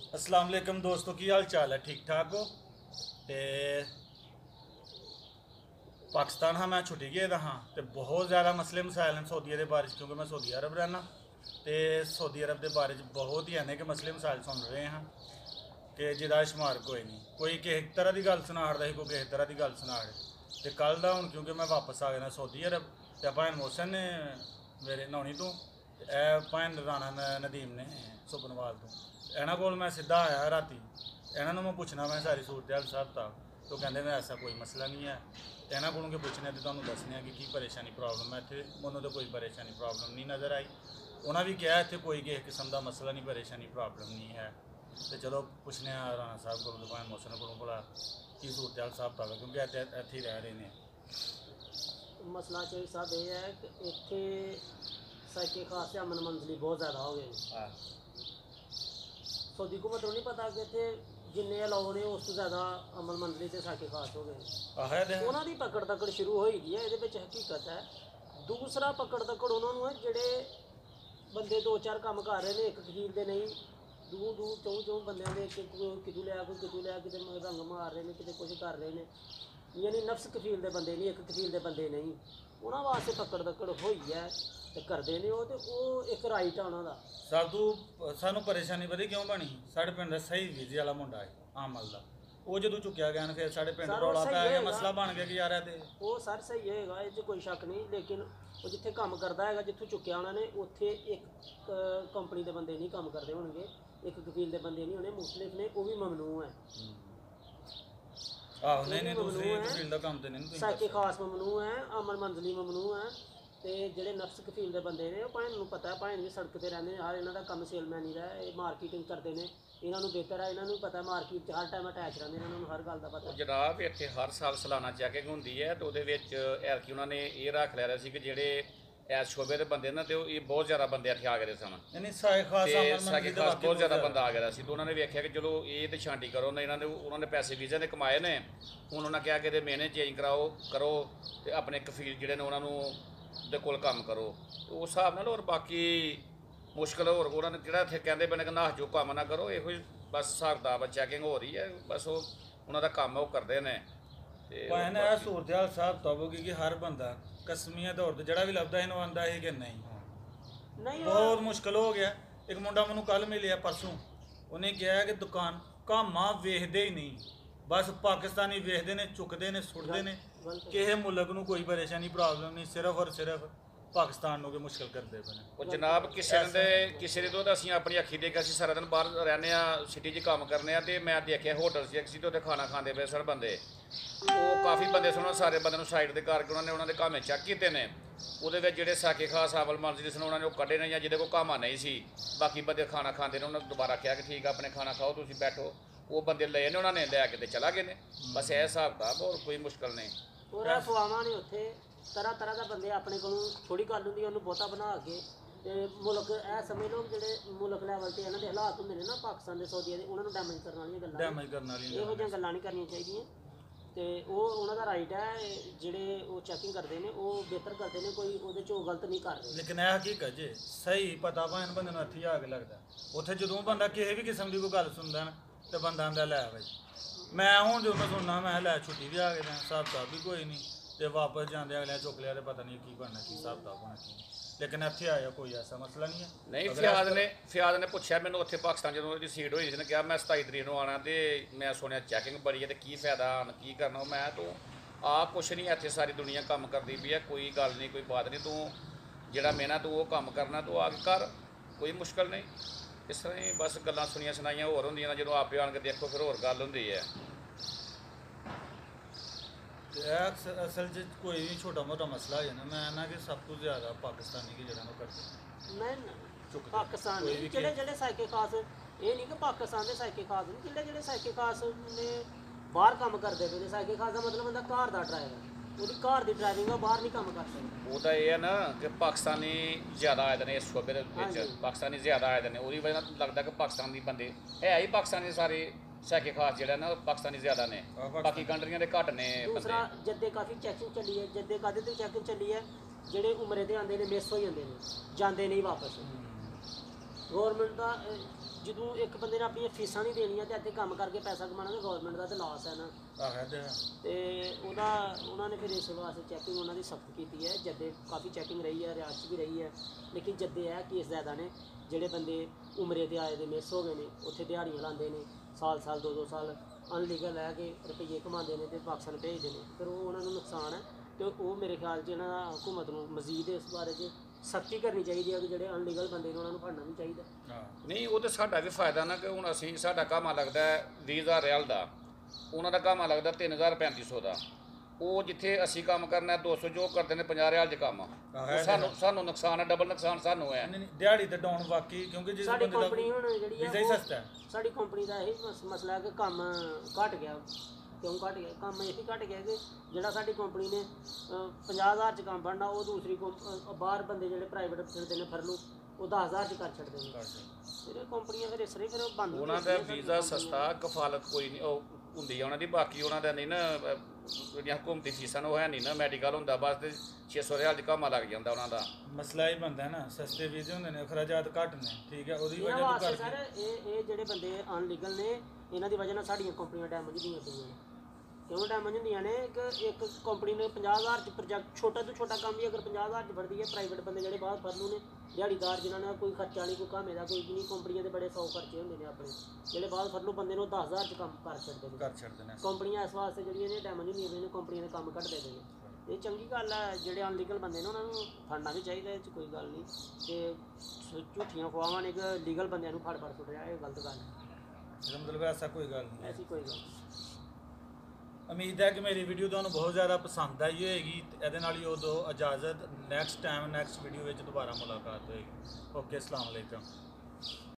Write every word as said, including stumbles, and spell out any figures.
अस्सलाम वालेकुम दोस्तों, की हाल चाल है? ठीक ठाक हो? ते पाकिस्तान हाँ मैं छुट्टी गेदा हाँ तो बहुत ज़्यादा मसले मसाइल हैं सऊदी दे बारे च, क्योंकि मैं सऊदी अरब रहना तो सऊदी अरब के बारे च बहुत ही अनेक मसले मसाइल सुन रहे हैं कि जिदा शुमार कोई नहीं, कोई किसी तरह की गल सुना रहा, कोई किसी तरह की गल सुना रहे। तो कल का हूँ क्योंकि मैं वापस आ गया सऊदी अरब, तो भैन मोहसन ने मेरे नौनी तो भैन राणा नदीम ने सुपनवाल तो इन्हों को मैं सीधा आया राती, इन्होंने मैं पूछना मैं सारी सूरत हाल हिसाब किताब, तो कहते मैं ऐसा कोई मसला नहीं है। इन्हों को पूछने तो तुम्हें दसने कि की परेशानी प्रॉब्लम है इतने, मैंने तो कोई परेशानी प्रॉब्लम नहीं नज़र आई। उन्हें भी कहा इतने कोई किसी किस्म का मसला नहीं, परेशानी प्रॉब्लम नहीं है। तो चलो पूछने राणा साहब को भाई मौसम को भला की सूरत हाल हिसाब किताब है, क्योंकि इतने ही रह रहे हैं। मसला चेक साहब यह है कि इतने साइके खास अमन मंजली बहुत ज़्यादा हो गए। सऊदी हुकूमत को नहीं पता कि इतने जिन्ने अलाउ ने उस तो ज़्यादा अमन मंजली से साइके खास हो गए। उन्होंने पकड़ दकड़ शुरू हो गई है, ये हकीकत है। दूसरा पकड़ दकड़ उन्होंने है जेडे बंदे दो चार काम कर रहे हैं, एक खील दे नहीं दूर दूर चौं चौं बंद कितों लिया कोई कितों लिया कि रंग मार रहे हैं, कि कुछ कर रहे हैं, यानी नफ्स कफील के बंदे नहीं, एक कफील के बंदे नहीं, उन्होंने वास्ते पकड़ दकड़ हुई है तो करते हैं वो, तो वो एक राइट है उन्होंने। सब तो सानू परेशानी पता क्यों बनी, साढ़े पिंड सही वीजे वाला मुंडा है आमल का, वो जो चुक्या गया फिर साढ़े पिंड रौला पै गया, मसला बन गया कि यार है वो सर सही होएगा, ये कोई शक नहीं, लेकिन वो जिथे काम करता है जितों चुक्या उन्होंने उत्थे एक कंपनी के बंदे नहीं काम करते होंगे, एक कफील के बंदे नहीं होने, मुख्तलिफ ने, वो भी ममनू है। आहो नहीं नहीं दूसरी कफील दा काम ते नहीं, साइके खास ममनू है, अमन मंजली ममनू है। तो जोड़े नफ्स कफील के बंदे ने भैन पता है, भैन भी सड़क पर रहते हैं, हर इन्हों का काम सेलमैनी का है, मार्केटिंग करते हैं, इन्हों बेहतर है, इन्हों पता मार्केट हर टाइम अटैच रहते हैं, इन्होंने हर गल का पता। जनाब इतने हर साल सालाना चैकिंग होंगी है, तो ऐरकी उन्होंने ये रख लिया कि जोड़े ऐस शोबे के बंदे ना, तो ये बहुत ज़्यादा बंदे इतने आ गए सन, साइके खास बहुत ज़्यादा बंदा आ गया, तो उन्होंने वेख्या कि चलो ये तो छांटी करो ना, इन्होंने उन्होंने पैसे वीज़े ने कमाए ने, हूँ उन्होंने कहा कि महीने चेंज कराओ करो, तो अपने कफील जोड़े ने उन्होंने दे कोल काम करो, तो उस हिसाब नाल। और बाकी मुश्किल होर उन्होंने जोड़ा इतने कहते बने कि नाह जो काम ना करो, यो बस हिसाब किताब चैकिंग हो रही है, बस वो उन्होंने काम वो करते हैं। भैन यह सूरत हाल हिसाब किताब होगी कि हर बंदा कसमिया दौर तो जड़ा भी लभदा इन्हों आंदा है कि नहीं, नहीं बहुत मुश्किल हो गया। एक मुंडा मैनू कल मिले परसों, उन्हें कहा कि दुकान कामा वेखते ही नहीं, बस पाकिस्तानी वेखते हैं, चुकते हैं, सुटते हैं, किसी मुल्क को कोई परेशानी प्रॉब्लम नहीं, सिर्फ और सिर्फ पाकिस्तान को मुश्किल करते पे। जनाब किसी ने किसी तो असीं अपनी अखी देखा, असीं सारा दिन बाहर रहने सिटी च काम करने, तो मैं देखिया होटल से तो उत्थे खाना खाते पे सर बंदे, वो काफ़ी बंदे सुनो सारे बंदे साइड से करके उन्होंने उन्होंने काम चैक किए हैं, वो जोड़े साके खास अवल मंजली सन उन्होंने कड्ढे ने, या जिहदे कोल कामा नहीं सी, बाकी बंदे खाना खाते हैं, उन्होंने दोबारा कहा कि ठीक है अपने खाना खाओ, तुम बैठो, वो बंदे ले ने उन्होंने लैके चला गए ने, बस यह हिसाब किताब, और कोई मुश्किल नहीं। और अफवाहां ने उत्थे तरह तरह का बंदे अपने को थोड़ी गल होंगी उन्होंने बहुता बना के मुल्क ए समझ लो जोड़े मुल्क लैवल से इन्होंने हालात होंगे ना पाकिस्तान के सऊदी के, उन्होंने डैमेज करने वाली गल्लां डैमेज करने वाली इहो जिहियां गल्लां नहीं करनियां चाहिए, तो वो उन्होंने राइट है, जोड़े वो चैकिंग करते हैं वो बेहतर करते हैं, कोई वो चो गलत नहीं कर रहे। लेकिन यह हकीकत जे सही पता भैन बंदे हथी आग लगता, उत्थे जो बंदा किसी भी किस्म की कोई गल सुनता ना, तो बंदा आंदा लै भाई मैं हूँ जो मैं सुनना, मैं लै छुट्टी भी आ गए हिसाब किताब भी कोई नहीं, तो वापस जाते अगले चुक लिया, तो पता नहीं की बनना की हिसाब किताब होना की, लेकिन इतने आया कोई ऐसा मसला नहीं है। नहीं फियाद ने फियाद ने पूछा मैंने उत्थे पाकिस्तान जो सीट हुई उसने कहा मैं सताई तरीक को आना, तो मैं सुनिया चैकिंग बड़ी है, तो की फायदा की करना, मैं तो आ कुछ नहीं, इतने सारी दुनिया काम करती पी है, कोई गल नहीं कोई बात नहीं, तू जोड़ा मेहना तू वो काम करना तो आगे कर, कोई मुश्किल नहीं। इस तरह ही बस गल्लां सुनिया सुनाइयां होर होंदियां, जो आपे आन के देखो फिर होर गल होंदी है। असल च कोई भी छोटा मोटा मसला है ना, मैं ना कि सब कुछ ज़्यादा पाकिस्तानी की जगह करते नहीं पाकिस्तान जेह्ड़े जेह्ड़े साइके खास ये नहीं कि पाकिस्तान के साइके खास नहीं, जेह्ड़े जेह्ड़े साइके खास ने बाहर काम करते पे, साइके खास का मतलब बंदा घर का ड्राइवर, वो घर की ड्राइविंग है, बाहर नहीं काम कर सकता। वो ये है ना कि पाकिस्तानी ज़्यादा आए ने इस शोबे पाकिस्तानी ज़्यादा आए ने, वजह नाल लगता कि पाकिस्तान के बंदे है ही पाकिस्तानी सारे साइके खास जो ना पाकिस्तानी ज़्यादा ने, बाकी कंट्रियां दे घट ने। दूसरा जद्दे काफ़ी चैकिंग चली है, जद्दे कादे ते चैकिंग चली है, जेह्ड़े उमरे दे आंदे ने मिस हो जाते हैं, जाते नहीं वापस। गौरमेंट का ਜਦੋਂ ਇੱਕ ਬੰਦੇ ਨੇ ਆਪਣੀਆਂ ਫੀਸਾਂ ਨਹੀਂ ਦੇਣੀਆਂ ਤੇ ਇੱਥੇ ਕੰਮ ਕਰਕੇ ਪੈਸਾ ਕਮਾਉਣਾ ਤੇ ਗਵਰਨਮੈਂਟ ਦਾ ਤੇ ਲਾਸ ਹੈ ਨਾ। ਆਹ ਤੇ ਤੇ ਉਹਦਾ ਉਹਨਾਂ ਨੇ ਫਿਰ ਇਸ ਵਾਸਤੇ ਚੈਕਿੰਗ ਉਹਨਾਂ ਦੀ ਸਖਤ ਕੀਤੀ ਹੈ। ਜੱਦੇ ਕਾਫੀ ਚੈਕਿੰਗ ਰਹੀ ਹੈ, ਰਿਆਸਤ ਵੀ ਰਹੀ ਹੈ, ਲੇਕਿਨ ਜੱਦੇ ਹੈ ਕੇਸ ਜ਼ਿਆਦਾ ਨੇ। ਜਿਹੜੇ ਬੰਦੇ ਉਮਰੇ ਦੇ ਆਏ ਦੇ ਮਿਸ ਹੋ ਗਏ ਨੇ, ਉੱਥੇ ਦਿਹਾੜੀਆਂ ਲਾਉਂਦੇ ਨੇ, ਸਾਲ ਸਾਲ ਦੋ ਦੋ ਸਾਲ ਅਨਲੀਗਲ ਲੈ ਕੇ ਰੁਪਈਏ ਕਮਾਉਂਦੇ ਨੇ ਤੇ ਪਾਕਿਸਤਾਨ ਭੇਜਦੇ ਨੇ, ਫਿਰ ਉਹ ਉਹਨਾਂ ਨੂੰ ਨੁਕਸਾਨ ਹੈ। ਤੇ ਉਹ ਮੇਰੇ ਖਿਆਲ 'ਚ ਇਹਨਾਂ ਦਾ ਹਕੂਮਤ ਨੂੰ ਮਜ਼ੀਦ ਇਸ ਬਾਰੇ 'ਚ ਸਖਤੀ ਕਰਨੀ ਚਾਹੀਦੀ ਹੈ ਕਿ ਜਿਹੜੇ ਅਨਲੀਗਲ ਬੰਦੇ ਨੇ ਉਹਨਾਂ ਨੂੰ ਫੜਨਾ ਵੀ ਚਾਹੀਦਾ। ਨਹੀਂ ਉਹ ਤਾਂ ਸਾਡਾ ਵੀ ਫਾਇਦਾ ਨਾ, ਕਿ ਹੁਣ ਅਸੀਂ ਸਾਡਾ ਕਾਮਾ ਲੱਗਦਾ ਵੀਹ ਹਜ਼ਾਰ ਰਿਆਲ ਦਾ, ਉਹਨਾਂ ਦਾ ਕਾਮਾ ਲੱਗਦਾ ਤਿੰਨ ਹਜ਼ਾਰ ਪੈਂਤੀ ਸੌ ਦਾ। ਉਹ ਜਿੱਥੇ ਅਸੀਂ ਕੰਮ ਕਰਨਾ ਦੋ ਸੌ ਜੋ ਕਰਦੇ ਨੇ ਪੰਜਾਹ ਰਿਆਲ 'ਚ ਕੰਮ, ਸਾਨੂੰ ਸਾਨੂੰ ਨੁਕਸਾਨ ਹੈ, ਡਬਲ ਨੁਕਸਾਨ ਸਾਨੂੰ ਹੈ। ਨਹੀਂ ਦਿਹਾੜੀ ਤੇ ਡਾਊਨ ਬਾਕੀ, ਕਿਉਂਕਿ ਜਿਸ ਸਾਡੀ ਕੰਪਨੀ ਹੁਣ ਜਿਹੜੀ ਵੀਜ਼ਾ ਹੀ ਸਸਤਾ ਹੈ। ਸਾਡੀ ਕੰਪਨੀ ਦਾ ਇਹ ਮਸਲਾ ਹੈ ਕਿ ਕੰਮ ਘਟ ਗਿਆ। ਕਿਉਂ ਘਟ ਗਿਆ ਕੰਮ? ਇਹ ਘਟ ਗਿਆ ਕਿ ਜਿਹੜਾ ਸਾਡੀ ਕੰਪਨੀ ਨੇ ਪੰਜਾਹ ਹਜ਼ਾਰ 'ਚ ਕੰਮ ਬਣਨਾ, ਉਹ ਦੂਸਰੀ ਬਾਹਰ ਬੰਦੇ ਜਿਹੜੇ ਪ੍ਰਾਈਵੇਟ ਫਿਰਦੇ ਨੇ ਫਰਲੂ, ਉਹ ਦਸ ਹਜ਼ਾਰ 'ਚ ਕਰ ਛੱਡਦੇ ਨੇ। ਫਿਰ ਕੰਪਨੀਆਂ ਫਿਰ ਇਸ ਤਰ੍ਹਾਂ ਫਿਰ ਬੰਦ। ਉਹਨਾਂ ਦਾ ਵੀਜ਼ਾ ਸਸਤਾ, ਕਫਾਲਤ ਕੋਈ ਨਹੀਂ ਉਹ ਹੁੰਦੀ ਆ ਉਹਨਾਂ ਦੀ, ਬਾਕੀ ਉਹਨਾਂ ਦਾ ਨਹੀਂ ਨਾ ਜਿਹੜੀਆਂ ਹਕੂਮਤੀ ਫੀਸਾਂ ਉਹ ਹੈ ਨਹੀਂ ਨਾ, ਮੈਡੀਕਲ ਹੁੰਦਾ ਬਸ ਤੇ ਛੇ ਸੌ ਰਿਆਲ 'ਚ ਕਾਮਾ ਲੱਗ ਜਾਂਦਾ ਉਹਨਾਂ ਦਾ। ਮਸਲਾ ਹੀ ਬਣਦਾ ਨਾ, ਸਸਤੇ ਵੀਜ਼ੇ ਹੁੰਦੇ ਨੇ, ਅਖਰਾਜਾਤ ਘੱਟ ਨੇ, ਠੀਕ ਹੈ, ਉਹਦੀ ਵਜ੍ਹਾ ਵਜ੍ਹਾ ਤੋਂ ਸਰ ਇਹ ਇਹ ਜਿਹੜੇ ਬੰਦੇ ਅਨਲੀਗਲ ਨੇ, ਇਹਨਾਂ ਦੀ ਵਜ੍ਹਾ ਨਾਲ ਸਾਡੀਆਂ ਕੰਪਨੀਆਂ ਡੈਮੇਜ ਦੀਆਂ ਪਈਆਂ ਨੇ। ਕਿਉਂ ਡੈਮੇਜ ਹੁੰਦੀਆਂ ਨੇ? ਇੱਕ ਇੱਕ ਕੰਪਨੀ ਨੇ ਪੰਜਾਹ ਹਜ਼ਾਰ 'ਚ ਪ੍ਰੋਜੈਕਟ, ਛੋਟਾ ਤੋਂ ਛੋਟਾ ਕੰਮ ਵੀ ਅਗਰ ਪੰਜਾਹ ਹਜ਼ਾਰ 'ਚ ਫੜਦੀ ਹੈ, ਪ੍ਰਾਈਵੇਟ ਬੰਦੇ ਜਿਹੜੇ ਬਾਹਰ ਫਰਲੂ ਨੇ, ਦਿਹਾੜੀਦਾਰ ਜਿਨ੍ਹਾਂ ਨੇ ਕੋਈ ਖਰਚਾ ਨਹੀਂ, ਕੋਈ ਕਾਮੇ ਦਾ ਕੋਈ ਨਹੀਂ, ਕੰਪਨੀਆਂ ਦੇ ਬੜੇ ਸੌ ਖਰਚੇ ਹੁੰਦੇ ਨੇ ਆਪਣੇ, ਜਿਹੜੇ ਬਾਹਰ ਫਰਲੂ ਬੰਦੇ ਨੂੰ ਦਸ ਹਜ਼ਾਰ 'ਚ ਕੰਮ ਕਰ ਛੱਡਦੇ ਨੇ ਕਰ ਛੱਡਦੇ ਨੇ। ਕੰਪਨੀਆਂ ਇਸ ਵਾਸਤੇ ਜਿਹੜੀਆਂ ਨੇ ਡੈਮੇਜ ਹੁੰਦੀਆਂ ਪਈਆਂ ਨੇ, ਕੰਪਨੀਆਂ ਦੇ ਕੰਮ ਘੱਟ ਦੇ ਨੇ। ਇਹ ਚੰਗੀ ਗੱਲ ਹੈ, ਜਿਹੜੇ ਅਨਲੀਗਲ ਬੰਦੇ ਨੇ ਉਹਨਾਂ ਨੂੰ ਫੜਨਾ ਵੀ ਚਾਹੀਦਾ, ਇਹ 'ਚ ਕੋਈ ਗੱਲ ਨਹੀਂ। ਤੇ ਝੂਠੀਆਂ ਅਫਵਾਹਾਂ ਨੇ ਕਿ ਲੀਗਲ ਬੰਦਿਆਂ ਨੂੰ ਫੜ ਫੜ ਸੁੱਟ ਰਿਹਾ, ਇਹ ਗਲਤ ਗੱਲ ਹੈ। ਇਹਦਾ ਮਤਲਬ ਐਸਾ ਕੋਈ ਗੱਲ ਨਹੀਂ, ਐਸੀ ਕੋਈ ਗੱਲ ਨਹੀਂ। ਉਮੀਦ ਹੈ ਕਿ ਮੇਰੀ ਵੀਡੀਓ ਤੁਹਾਨੂੰ ਬਹੁਤ ਜ਼ਿਆਦਾ ਪਸੰਦ ਆਈ ਹੋਏਗੀ। ਇਹਦੇ ਨਾਲ ਹੀ ਉਦੋਂ ਇਜਾਜ਼ਤ, ਨੈਕਸਟ ਟਾਈਮ ਨੈਕਸਟ ਵੀਡੀਓ ਵਿੱਚ ਦੁਬਾਰਾ ਮੁਲਾਕਾਤ ਹੋਏਗੀ। ਓਕੇ, ਅਸਲਾਮ ਵਾਲੇਕਮ।